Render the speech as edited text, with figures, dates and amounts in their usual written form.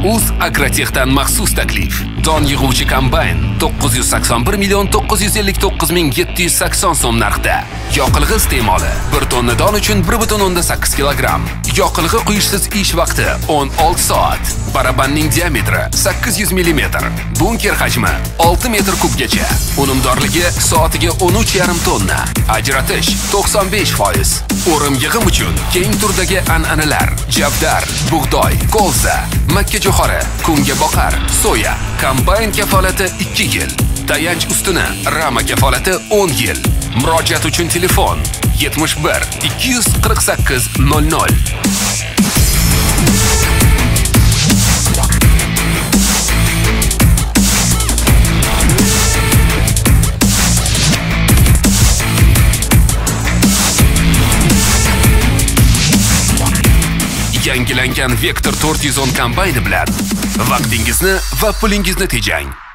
Agrotex'dan maxsus taklif. Don yig'uvchi kombayn 981 959 780 so'm narxda. Yoqilg'i iste'moli 1 tonna don uchun 1,8 kilogramm. Yoqilg'i quyishsiz ish vaqti 16 soat. Barabanning diametri 800 mm. Bunker hajmi 6 metr kubgacha. Unumdorligi soatiga 13,5 tonna. Ajratish 95%. O'rim yig'im uchun keng turdagi an'analar: javdar, bug'doy, kolza, makkajo'xori, kungaboqar, soya. Kombayn kafolati 2 yil. Tayanch ustuni rama kafolati 10 yil. Murojaat uchun telefon 71 248 00. Yangilangan Vector 410 kombayni bilan vaqtingizni va pulingizni tejang.